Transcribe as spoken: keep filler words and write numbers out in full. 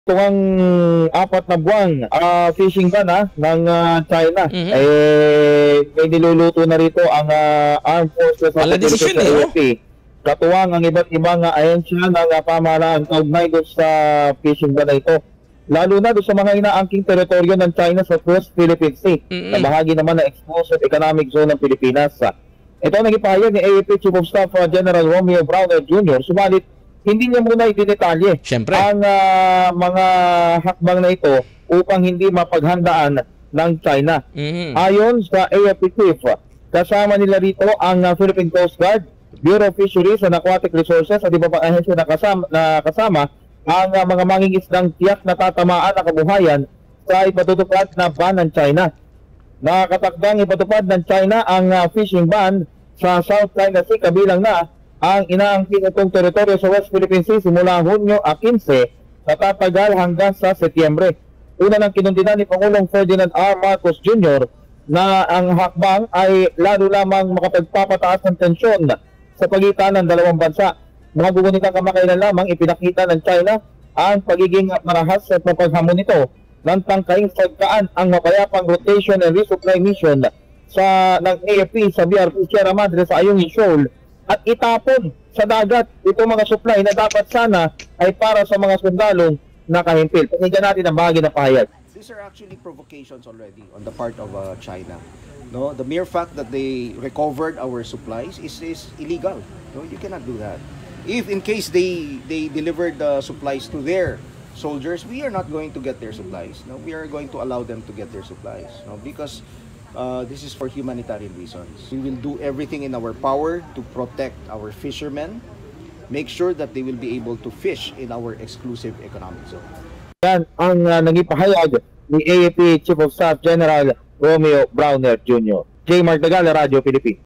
Ito ang apat na buwan uh, fishing ban ha, ng uh, China. Mm-hmm. Eh, may niluluto na rito ang uh, Armed Forces of the Philippines. Katuwang ang iba't ibang uh, ahensya ng uh, pamahalaan kaugnay doon sa fishing ban na ito. Lalo na doon sa mga inaangking teritoryo ng China sa West Philippine Sea, mm-hmm. na bahagi naman ng exclusive economic zone ng Pilipinas. Ito ang nagipahayag ni A F P Chief of Staff uh, General Romeo Browner Junior Subalit, hindi niya muna idinetalye Siyempre. ang uh, mga hakbang na ito upang hindi mapaghandaan ng China. Mm-hmm. Ayon sa A F P Chief, kasama nila rito ang uh, Philippine Coast Guard, Bureau of Fisheries and Aquatic Resources at iba pang ahensya na kasama, na kasama ang uh, mga mangingisdang tiyak na tatamaan ng kabuhayan sa ipatutupad na ban ng China. Nakatakdang ipatupad ng China ang uh, fishing ban sa South China Sea kabilang na ang inaangkin itong teritoryo sa West Philippine Sea simula Hunyo quince sa tatagal hanggang sa Setyembre. Una ng kinundinan ni Pangulong Ferdinand R. Marcos Junior na ang hakbang ay lalo lamang makapagpapataas ng tensyon sa pagitan ng dalawang bansa. Mga gugunitang kamakailan lamang ipinakita ng China ang pagiging marahas at mapaghamon nito ng tangkaing sagkaan ang mapayapang rotation and resupply mission sa ng A F P sa B R P Sierra Madre sa Ayungin Shoal at itapon sa dagat ito mga supply na dapat sana ay para sa mga sundalong nakahimpil. Pakinggan natin ang bahagi ng pahayag. These are actually provocations already on the part of uh, China. No, the mere fact that they recovered our supplies is, is illegal. No, you cannot do that. If in case they they delivered the supplies to their soldiers, we are not going to get their supplies. No, we are going to allow them to get their supplies. No, because Uh, this is for humanitarian reasons. We will do everything in our power to protect our fishermen, make sure that they will be able to fish in our exclusive economic zone. Yan ang uh, nagipahayag ni A F P Chief of Staff General Romeo Browner Junior J. Mark Dagala, Radio Philippines.